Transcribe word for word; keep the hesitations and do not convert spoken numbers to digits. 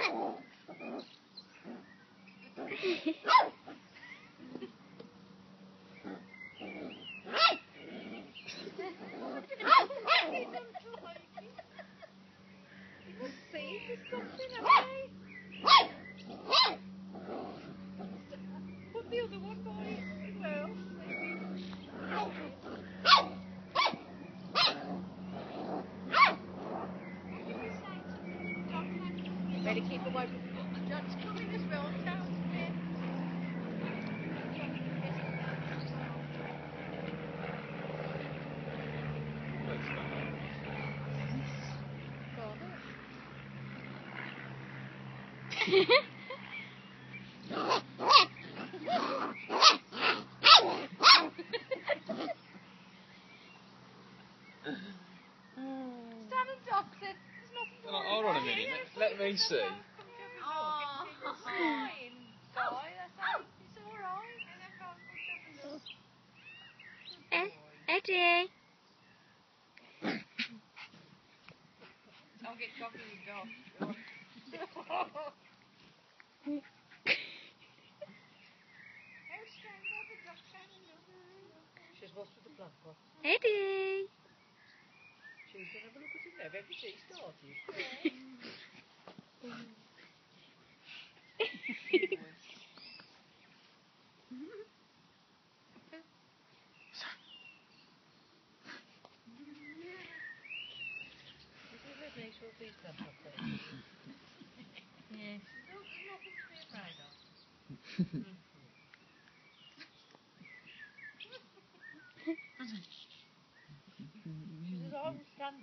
Put the other one by it as well. Better keep away from the foot. John's coming as well. Charles, come here. Stand and talk, then. There's nothing to Well, worry hold on a about. minute. Yeah, Let, yeah, let me see. Oh, it's fine, Guy. That's it's all right. And I can't put up a look. Eddie. I'll get coffee with Josh. She's what's with the plant pot? Eddie. She's going to have a look at it now. Have you seen it started? Make sure these plant pots are. Yeah. There's nothing to be afraid of.